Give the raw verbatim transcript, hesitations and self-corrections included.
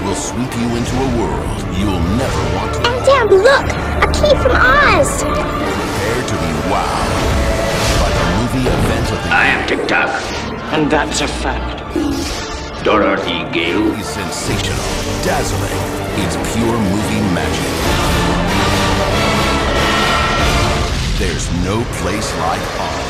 will sweep you into a world you'll never want to. And Dad, look! A key from Oz! Prepare to be wowed by the movie event of the I am Tic-Tac, and that's a fact. Dorothy Gale is sensational, dazzling. It's pure movie magic. There's no place like Oz.